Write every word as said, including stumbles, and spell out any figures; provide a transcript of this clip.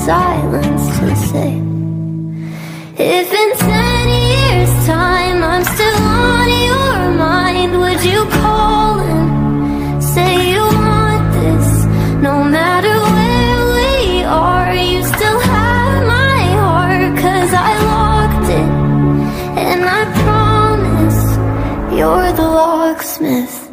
silence to say. If in ten years time I'm still on your mind, would you call and say you want this? No matter where we are, you still have my heart, 'cause I locked it, and I promise you're the locksmith.